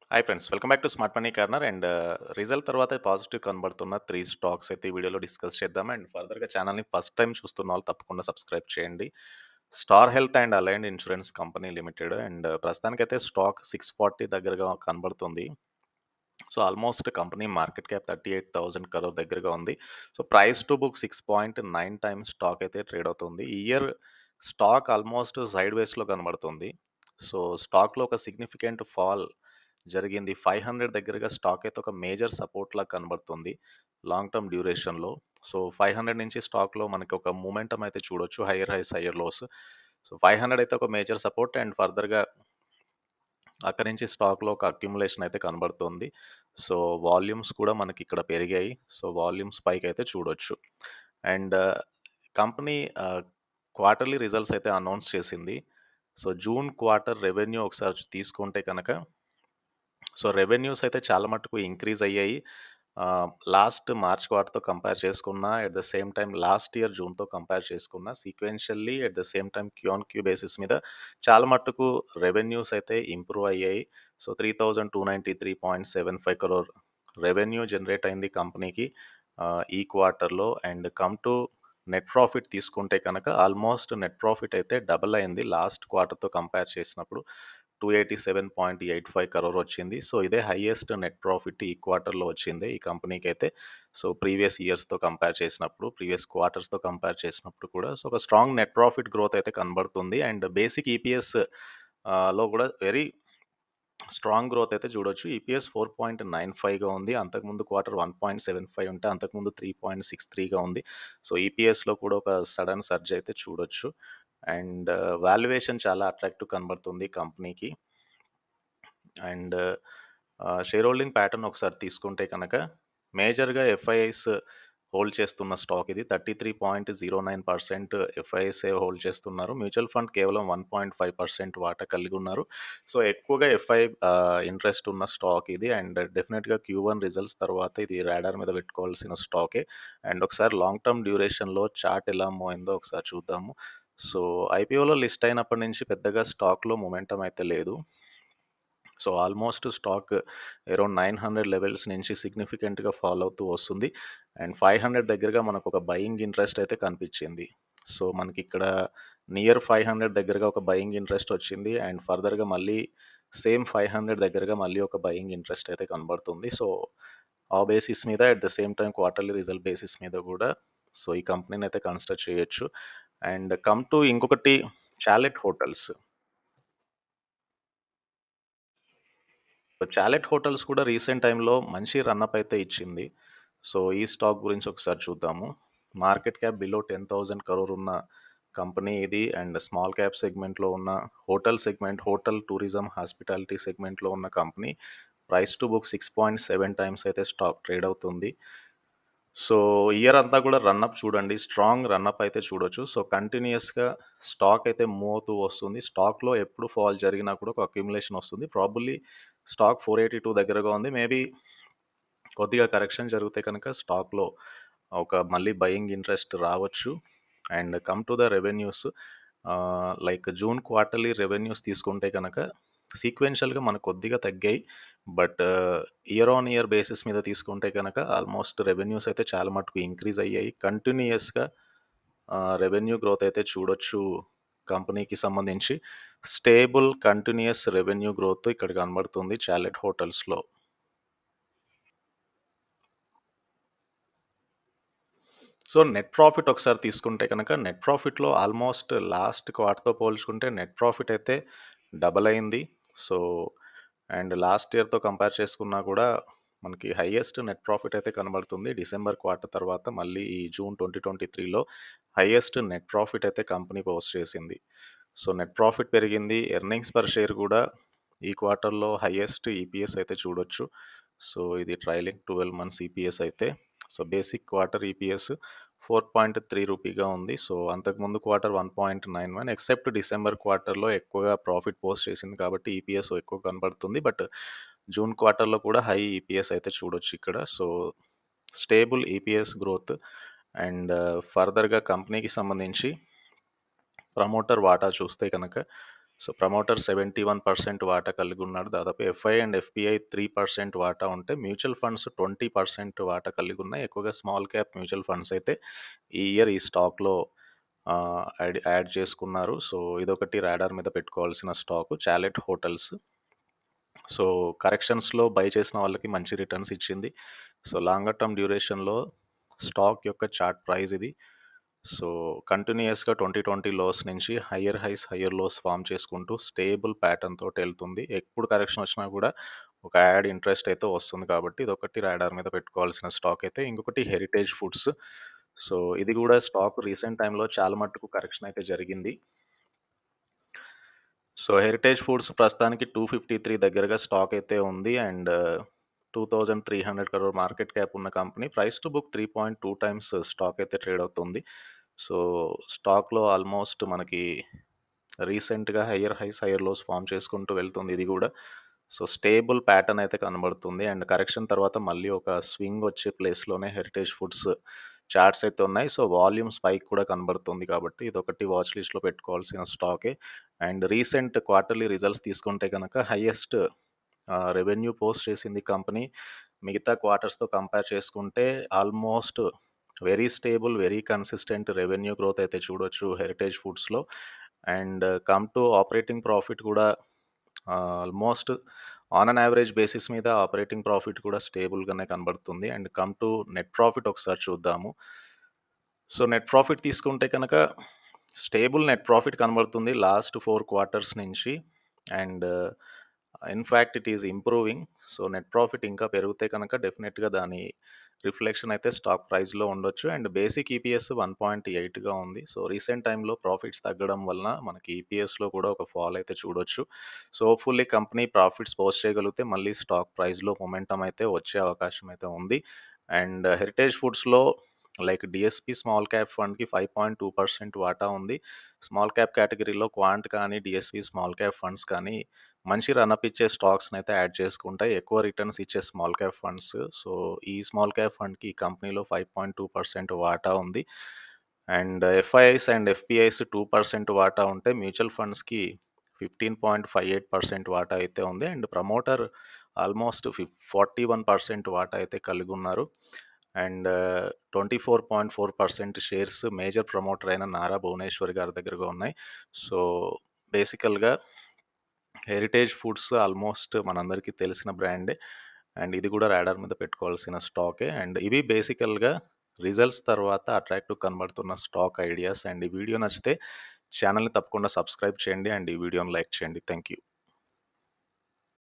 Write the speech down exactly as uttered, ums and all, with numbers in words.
Hi friends. Welcome back to smart money corner and result తర్వాత positive కనబడుతున్న మూడు stocks అయితే ఈ వీడియోలో డిస్కస్ చేద్దాం. అండ్ ఫర్దర్‌గా ఛానల్‌ని ఫస్ట్ టైమ్ చూస్తున్న వాళ్ళు తప్పకుండా సబ్స్క్రైబ్ చేయండి. Star health and allied insurance company limited and ప్రస్తుతానికైతే స్టాక్ ఆరు నలభై దగ్గరగా కనబడుతుంది. So, almost company market cap ముప్పై ఎనిమిది వేల కరోర్ దగ్గరగా ఉంది. సో, ప్రైస్ టు బుక్ ఆరు పాయింట్ తొమ్మిది టైమ్స్ స్టాక్ అయితే ట్రేడ్ అవుతుంది. ఈ ఇయర్ స్టాక్ ఆల్మోస్ట్ సైడ్ వేస్‌లో కనబడుతుంది. సో, స్టాక్‌లో ఒక సిగ్నిఫికెంట్ ఫాల్ జరిగింది. ఐదు వందల దగ్గరగా స్టాక్ అయితే ఒక మేజర్ సపోర్ట్‌లా కనబడుతుంది లాంగ్ టర్మ్ డ్యూరేషన్‌లో. సో, ఐదు వందల నుంచి స్టాక్‌లో మనకి ఒక మొమెంటమ్ అయితే చూడొచ్చు. Higher highs, higher lows. So, ఐదు వందల అయితే ఒక మేజర్ సపోర్ట్ అండ్ ఫర్దర్‌గా అక్కడి నుంచి స్టాక్‌లో ఒక అక్యుములేషన్ అయితే కనబడుతుంది. సో, వాల్యూమ్స్ కూడా మనకిక్కడ పెరిగాయి. సో, వాల్యూమ్ స్పైక్ అయితే చూడొచ్చు. And company ah, quarterly results అయితే అనౌన్స్ చేసింది. సో, జూన్ క్వార్టర్ రెవెన్యూ ఒకసారి తీసుకుంటే కనుక సో, రెవెన్యూస్ అయితే చాలా మట్టుకు ఇంక్రీజ్ అయ్యాయి. ఆహ్, లాస్ట్ మార్చ్ క్వార్టర్‌తో కంపేర్ చేసుకున్నా, at the same time last year జూన్‌తో కంపేర్ చేసుకున్నా, sequentially at the same time Q on Q basis మీద చాలా మట్టుకు రెవెన్యూస్ అయితే ఇంప్రూవ్ అయ్యాయి. సో, మూడు వేల రెండు వందల తొంభై మూడు పాయింట్ ఏడు ఐదు క్రోర్ రెవెన్యూ జనరేట్ అయింది కంపెనీకి ఆహ్, ఈ క్వార్టర్‌లో. And come to net profit తీసుకుంటే కనుక ఆల్మోస్ట్ నెట్ ప్రాఫిట్ అయితే డబుల్ అయింది లాస్ట్ క్వార్టర్‌తో కంపేర్ చేసినప్పుడు. రెండు వందల ఎనభై ఏడు పాయింట్ ఎనిమిది ఐదు కరోర్ వచ్చింది. సో, ఇదే హైయెస్ట్ నెట్ ప్రాఫిట్ ఈ క్వార్టర్‌లో వచ్చింది ఈ కంపెనీకైతే. సో, ప్రీవియస్ ఇయర్స్‌తో కంపేర్ చేసినప్పుడు, ప్రీవియస్ క్వార్టర్స్‌తో కంపేర్ చేసినప్పుడు కూడా సో, ఒక స్ట్రాంగ్ నెట్ ప్రాఫిట్ గ్రోత్ అయితే కనబడుతుంది. అండ్ బేసిక్ ఈపీఎస్ ఆహ్, లో కూడా వెరీ స్ట్రాంగ్ గ్రోత్ అయితే చూడొచ్చు. ఈపీఎస్ నాలుగు పాయింట్ తొమ్మిది ఐదుగా ఉంది. అంతకుముందు క్వార్టర్ ఒకటి పాయింట్ ఏడు ఐదు ఉంటే అంతకుముందు మూడు పాయింట్ ఆరు మూడుగా ఉంది. సో, ఈపీఎస్‌లో కూడా ఒక సడెన్ సర్జ్ అయితే చూడొచ్చు. అండ్ వాల్యుయేషన్ చాలా అట్రాక్టివ్ కనబడుతుంది కంపెనీకి. అండ్ ఆహ్, షేర్ హోల్డింగ్ ప్యాటర్న్ ఒకసారి తీసుకుంటే కనుక మేజర్‌గా ఎఫ్ఐఐస్ హోల్డ్ చేస్తున్న స్టాక్ ఇది. ముప్పై మూడు పాయింట్ సున్నా తొమ్మిది పర్సెంట్ ఎఫ్ఐఐసే హోల్డ్ చేస్తున్నారు. మ్యూచువల్ ఫండ్ కేవలం ఒకటి పాయింట్ ఐదు పర్సెంట్ వాటా కలిగి ఉన్నారు. సో, ఎక్కువగా ఎఫ్ఐ ఆహ్, ఇంట్రెస్ట్ ఉన్న స్టాక్ ఇది. అండ్ డెఫినిట్‌గా క్యూ వన్ రిజల్ట్స్ తర్వాత ఇది రాడార్ మీద పెట్టుకోవాల్సిన స్టాకే. అండ్ ఒకసారి లాంగ్ టర్మ్ డ్యూరేషన్‌లో చార్ట్ ఎలా మూవ్ అయిందో ఒకసారి చూద్దాము. సో, ఐపీఓలో లిస్ట్ అయినప్పటి నుంచి పెద్దగా స్టాక్‌లో మొమెంటమ్ అయితే లేదు. సో, ఆల్మోస్ట్ స్టాక్ అరౌండ్ తొమ్మిది వందల లెవెల్స్ నుంచి సిగ్నిఫికెంట్‌గా ఫాల్ అవుతూ వస్తుంది. అండ్ ఐదు వందల దగ్గరగా మనకొక బయింగ్ ఇంట్రెస్ట్ అయితే కనిపిచ్చింది. సో, మనకిక్కడ నియర్ ఐదు వందల దగ్గరగా ఒక బయింగ్ ఇంట్రెస్ట్ వచ్చింది. అండ్ ఫర్దర్‌గా మళ్ళీ సేమ్ ఐదు వందల దగ్గరగా మళ్ళీ ఒక బయింగ్ ఇంట్రెస్ట్ అయితే కనబడుతుంది. సో, ఆ బేసిస్ మీద at the same time quarterly result basis మీద గూడా సో, ఈ కంపెనీనైతే కన్సిడర్ చేయొచ్చు. అండ్ కమ్ టు ఇంకొకటి చాలెట్ హోటల్స్. చాలెట్ హోటల్స్ కూడా రీసెంట్ టైమ్‌లో మంచి రన్‌అప్ అయితే ఇచ్చింది. సో, ఈ స్టాక్ గురించి ఒకసారి చూద్దాము. మార్కెట్ క్యాప్ బిలో పది వేల కరోర్ ఉన్న కంపెనీ ఇది. అండ్ స్మాల్ క్యాప్ సెగ్మెంట్‌లో ఉన్న hotel segment, hotel, tourism, hospitality సెగ్మెంట్‌లో ఉన్న కంపెనీ. ప్రైస్ టు బుక్ ఆరు పాయింట్ ఏడు టైమ్స్ అయితే స్టాక్ ట్రేడ్ అవుతుంది. సో, ఇయర్ అంతా కూడా రన్‌అప్ చూడండి. స్ట్రాంగ్ రన్‌అప్ అయితే చూడొచ్చు. సో, కంటిన్యూయస్‌గా స్టాక్ అయితే మూవ్ అవుతూ వస్తుంది. స్టాక్‌లో ఎప్పుడు ఫాల్ జరిగినా కూడా ఒక అక్యుములేషన్ వస్తుంది. ప్రాబబ్లీ స్టాక్ నాలుగు వందల ఎనభై రెండు దగ్గరగా ఉంది. మేబీ కొద్దిగా కరెక్షన్ జరిగితే కనుక స్టాక్‌లో ఒక మళ్ళీ బయింగ్ ఇంట్రెస్ట్ రావచ్చు. And come to the revenues ah, like June quarterly revenues తీసుకుంటే కనుక సీక్వెన్షియల్‌గా మనకు కొద్దిగా తగ్గాయి. But year on year basis మీద తీసుకుంటే కనుక ఆల్మోస్ట్ రెవెన్యూస్ అయితే చాలా మటుకు ఇంక్రీజ్ అయ్యాయి. కంటిన్యూయస్‌గా ఆహ్, రెవెన్యూ గ్రోత్ అయితే చూడొచ్చు కంపెనీకి సంబంధించి. స్టేబుల్ కంటిన్యూయస్ రెవెన్యూ గ్రోత్ ఇక్కడ కనబడుతుంది చాలెట్ హోటల్స్‌లో. సో, నెట్ ప్రాఫిట్ ఒకసారి తీసుకుంటే కనుక నెట్ ప్రాఫిట్‌లో ఆల్మోస్ట్ లాస్ట్ క్వార్టర్‌తో పోల్చుకుంటే నెట్ ప్రాఫిట్ అయితే డబల్ అయింది. సో, అండ్ లాస్ట్ ఇయర్‌తో కంపేర్ చేసుకున్నా కూడా మనకి హైయెస్ట్ నెట్ ప్రాఫిట్ అయితే కనబడుతుంది. డిసెంబర్ క్వార్టర్ తర్వాత మళ్ళీ ఈ జూన్ రెండు వేల ఇరవై మూడులో హైయెస్ట్ నెట్ ప్రాఫిట్ అయితే కంపెనీ పోస్ట్ చేసింది. సో, నెట్ ప్రాఫిట్ పెరిగింది. ఎర్నింగ్స్ పర్ షేర్ కూడా ఈ క్వార్టర్‌లో హైయెస్ట్ ఈపీఎస్ అయితే చూడొచ్చు. సో, ఇది ట్రైలింగ్ పన్నెండు మంత్స్ ఈపీఎస్ అయితే. సో, బేసిక్ క్వార్టర్ ఈపీఎస్ నాలుగు పాయింట్ మూడు రూపీగా ఉంది. సో, అంతకుముందు క్వార్టర్ ఒకటి పాయింట్ తొమ్మిది ఒకటి ఎక్సెప్ట్ డిసెంబర్ క్వార్టర్‌లో ఎక్కువగా ప్రాఫిట్ పోస్ట్ చేసింది కాబట్టి ఈపీఎస్ ఎక్కువ కనబడుతుంది. బట్ జూన్ క్వార్టర్‌లో కూడా హై ఈపీఎస్ అయితే చూడొచ్చు ఇక్కడ. So, stable EPS growth and ఫర్దర్‌గా కంపెనీకి సంబంధించి ప్రమోటర్ వాటా చూస్తే కనుక so, promoter seventy one percent వాటా కలిగున్నాడు. దాదాపు FI and FPI three percent వాటా ఉంటే, మ్యూచువల్ ఫండ్స్ ట్వంటీ పర్సెంట్ వాటా కలిగున్నాయి. ఎక్కువగా స్మాల్ క్యాప్ మ్యూచువల్ ఫండ్స్ అయితే ఈ ఇయర్ ఈ స్టాక్‌లో ఆహ్, యాడ్ యాడ్ చేసుకున్నారు. సో, ఇదొకటి రాడార్ మీద పెట్టుకోవాల్సిన స్టాకు. Chalet hotels. సో, కరెక్షన్స్‌లో బై చేసిన వాళ్ళకి మంచి రిటర్న్స్ ఇచ్చింది. సో, లాంగర్ టర్మ్ డ్యూరేషన్‌లో స్టాక్ యొక్క చార్ట్ ప్రైస్ ఇది. సో, కంటిన్యూయస్‌గా ట్వంటీ ట్వంటీ లోస్ నుంచి higher highs, higher lows form చేసుకుంటూ స్టేబుల్ ప్యాటర్న్ తోటెళ్తుంది. ఎప్పుడు కరెక్షన్ వచ్చినా కూడా ఒక యాడ్ ఇంట్రెస్ట్ అయితే వస్తుంది కాబట్టి ఇదొకటి రాడార్ మీద పెట్టుకోవాల్సిన స్టాక్ అయితే. ఇంకొకటి హెరిటేజ్ ఫుడ్స్. సో, ఇది కూడా స్టాక్ రీసెంట్ టైమ్‌లో చాలా మట్టుకు కరెక్షన్ అయితే జరిగింది. సో, హెరిటేజ్ ఫుడ్స్ ప్రస్తుతానికి టూ ఫిఫ్టీ త్రీ దగ్గరగా స్టాక్ అయితే ఉంది. And two thousand three hundred crore market cap ఉన్న company. Price to book three point two times stock అయితే ట్రేడ్ అవుతుంది. సో, స్టాక్‌లో ఆల్మోస్ట్ మనకి రీసెంట్‌గా higher highs, higher lows form చేసుకుంటూ వెళ్తుంది ఇది గూడా. సో, స్టేబుల్ ప్యాటర్న్ అయితే కనబడుతుంది. అండ్ కరెక్షన్ తర్వాత మళ్ళీ ఒక స్వింగ్ వచ్చే ప్లేస్‌లోనే హెరిటేజ్ ఫుడ్స్ చార్ట్స్ అయితే ఉన్నాయి. సో, వాల్యూమ్ స్పైక్ కూడా కనబడుతుంది కాబట్టి ఇదొకటి వాచ్ లిస్ట్‌లో పెట్టుకోవాల్సిన స్టాకే. అండ్ రీసెంట్ క్వార్టర్లీ రిజల్ట్స్ తీసుకుంటే గనక హైయెస్ట్ ఆహ్, రెవెన్యూ పోస్ట్ చేసింది కంపెనీ. మిగతా క్వార్టర్స్‌తో కంపేర్ చేసుకుంటే almost very stable, very consistent revenue growth అయితే చూడొచ్చు హెరిటేజ్ ఫుడ్స్‌లో. And come to operating profit కూడా ah, almost on an average basis మీద ఆపరేటింగ్ ప్రాఫిట్ కూడా స్టేబుల్‌గానే కనబడుతుంది. And come to net profit ఒకసారి చూద్దాము. సో, నెట్ ప్రాఫిట్ తీసుకుంటే కనుక స్టేబుల్ నెట్ ప్రాఫిట్ కనబడుతుంది లాస్ట్ ఫోర్ క్వార్టర్స్ నుంచి. And in fact it is improving. So, net profit ఇంకా పెరిగితే కనుక డెఫినిట్‌గా దాని రిఫ్లెక్షన్ అయితే స్టాక్ ప్రైస్‌లో ఉండొచ్చు. And basic EPS one point ఎయిట్‌గా ఉంది. సో, రీసెంట్ టైమ్‌లో ప్రాఫిట్స్ తగ్గడం వలన మనకి ఈపీఎస్‌లో కూడా ఒక ఫాల్ అయితే చూడొచ్చు. So, hopefully company profits post చేయగలిగితే మళ్ళీ స్టాక్ ప్రైస్‌లో మొమెంటమ్ అయితే వచ్చే అవకాశం అయితే ఉంది. అండ్ హెరిటేజ్ ఫుడ్స్‌లో లైక్ డీఎస్‌పీ స్మాల్ క్యాప్ ఫండ్‌కి ఫైవ్ పాయింట్ టూ పర్సెంట్ వాటా ఉంది. స్మాల్ క్యాప్ కేటగిరీలో క్వాంట్ కానీ, డీఎస్‌పీ స్మాల్ క్యాప్ ఫండ్స్ కానీ మంచి రన్‌అప్ ఇచ్చే స్టాక్స్‌నైతే యాడ్ చేసుకుంటాయి. ఎక్కువ రిటర్న్స్ ఇచ్చే స్మాల్ క్యాప్ ఫండ్స్. సో, ఈ స్మాల్ క్యాప్ ఫండ్‌కి ఈ కంపెనీలో ఫైవ్ పాయింట్ టూ పర్సెంట్ వాటా ఉంది. And FIIs and FPIs two percent వాటా ఉంటే, మ్యూచువల్ ఫండ్స్‌కి fifteen point five eight percent వాటా అయితే ఉంది. And promoter almost fif forty one percent వాటా అయితే కలిగున్నారు. And twenty four point four percent shares major promoter అయిన నారా భువనేశ్వరి గారి దగ్గరగా ఉన్నాయి. సో, బేసికల్‌గా హెరిటేజ్ ఫుడ్స్ ఆల్మోస్ట్ మనందరికీ తెలిసిన బ్రాండే. అండ్ ఇది కూడా రాడార్ మీద పెట్టుకోవాల్సిన స్టాకే. అండ్ ఇవి బేసికల్‌గా రిజల్ట్స్ తర్వాత అట్రాక్టివ్ కనబడుతున్న స్టాక్ ఐడియాస్. అండ్ ఈ వీడియో నచ్చితే ఛానల్‌ని తప్పకుండా సబ్స్క్రైబ్ చేయండి. అండ్ ఈ వీడియోని లైక్ చేయండి. Thank you.